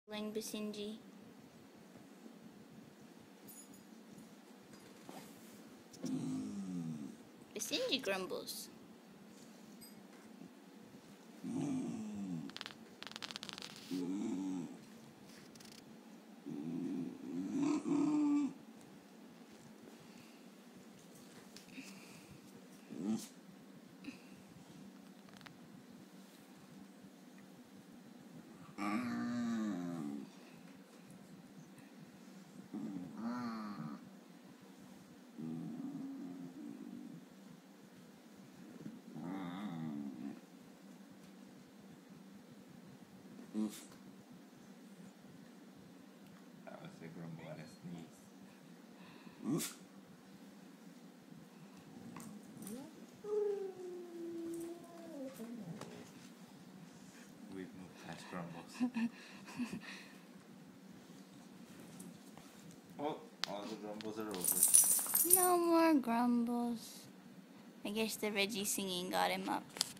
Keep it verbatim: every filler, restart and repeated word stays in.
Grumbling Basenji. Basenji grumbles. That was a grumble and a sneeze. We've moved past grumbles. Oh, all the grumbles are over. No more grumbles. I guess the Reggie singing got him up.